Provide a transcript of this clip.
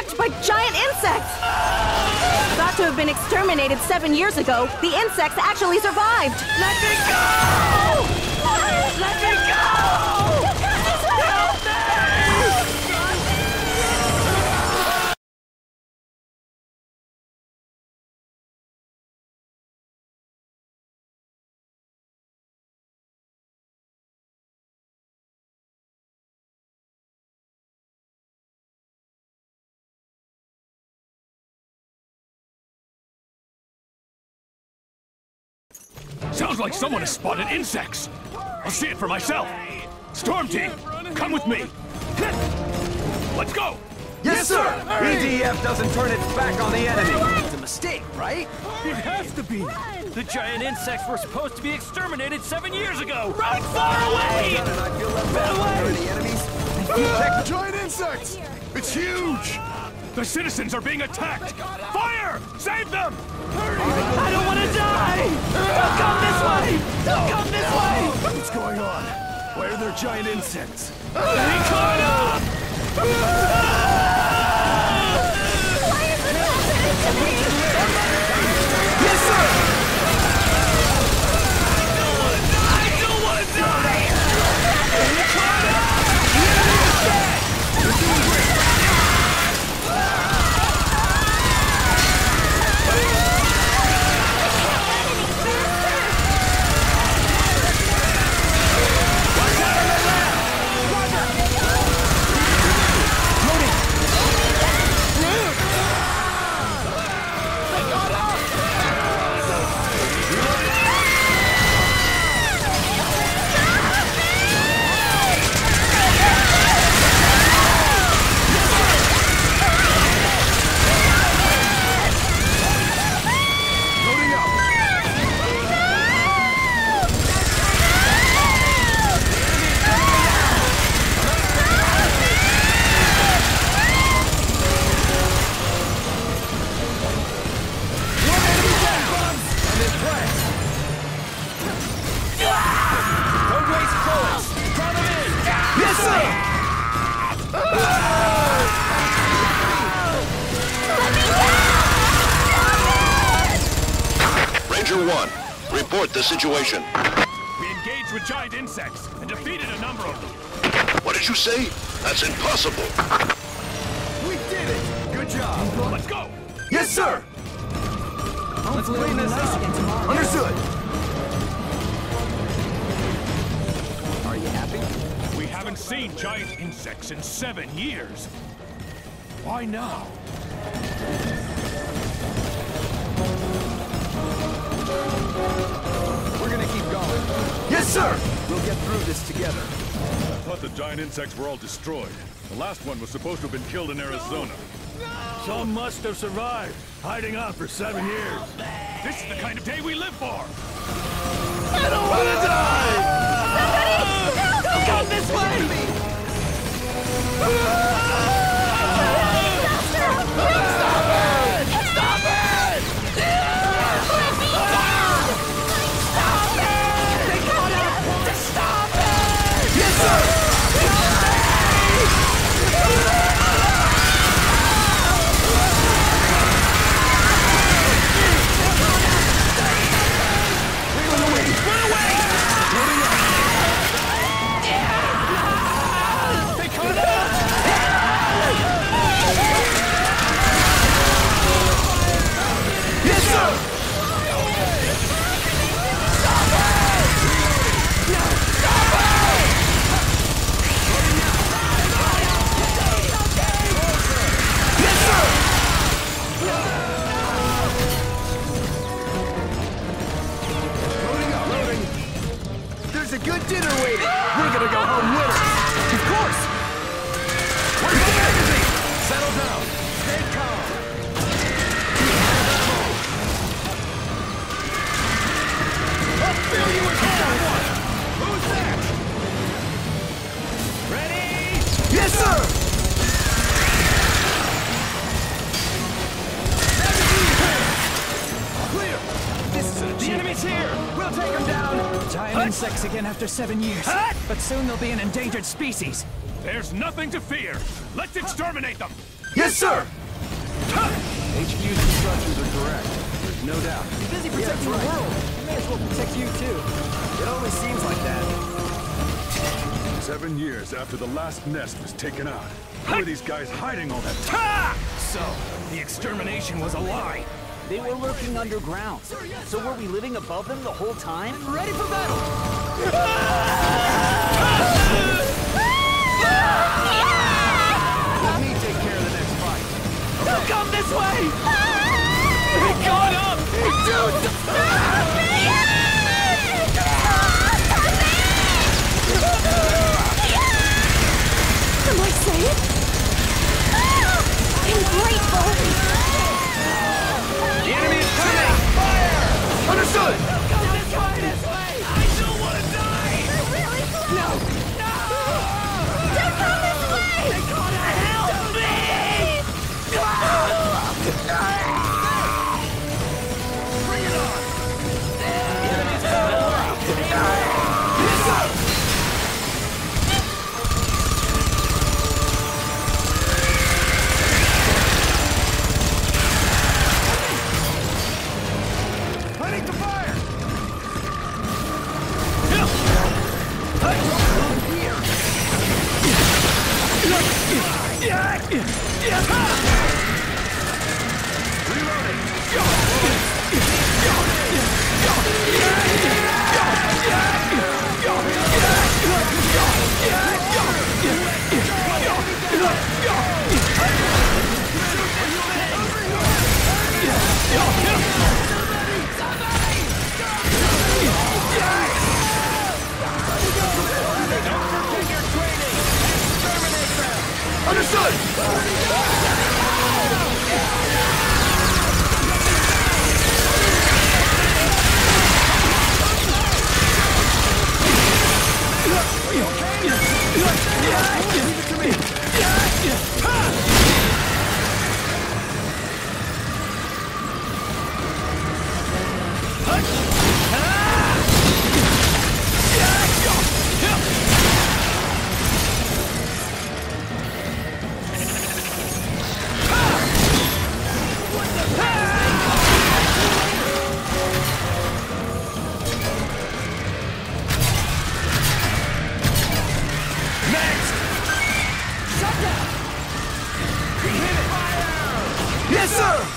attacked by giant insects! Thought to have been exterminated 7 years ago, the insects actually survived! Let me go! Let me go! Help me! Sounds like someone has spotted insects. I'll see it for myself. Storm team, come with me. Let's go. Yes, sir! EDF doesn't turn its back on the enemy. It's a mistake, right? It has to be. The giant insects were supposed to be exterminated 7 years ago! Run far away! I feel left out under any enemies. Giant insects! It's huge! The citizens are being attacked! Fire! Save them! I don't want to die! Don't come this way! Don't come this way! What's going on? Why are there giant insects? Be caught up! Why is this happening to me? Yes, sir! I don't want to die! Be caught up! The enemy is dead! They're doing great! Report the situation. We engaged with giant insects and defeated a number of them. What did you say? That's impossible. We did it! Good job! Let's go! Yes, sir! Let's clean this up. Understood! Are you happy? We haven't seen giant insects in 7 years. Why now? We're gonna keep going. Yes, sir! We'll get through this together. I thought the giant insects were all destroyed. The last one was supposed to have been killed in Arizona. Some must have survived, hiding out for 7 years. This is the kind of day we live for! I don't want to die! Somebody! Don't come this way! Stop it! Stop it! Let me down! Stop it! They got it! Stop it! Yes, sir! There's a good dinner waiting. We're gonna go home winners. Of course. Where's the magazine? Settle down. Stay calm. I'll fill you with someone. Who's that? Ready? Yes, sir. Clear. This is the enemy's here. We'll take him down. Giant insects again after 7 years. But soon they'll be an endangered species. There's nothing to fear. Let's exterminate them. Yes, sir! HQ's instructions are correct. There's no doubt. He's busy protecting the world. He may as well protect you, too. It always seems like that. 7 years after the last nest was taken out. Where are these guys hiding all that time? So, the extermination was a lie. They were lurking underground. So were we living above them the whole time? Ready for battle! Let me take care of the next fight. They'll come this way! They're going up! Am I safe? I'm grateful. The enemy is coming! Fire! Understood! Come this way! I don't want to die! No. Don't come this way! Help me! Bring it on! Ready to fire! Understood! Yes, sir!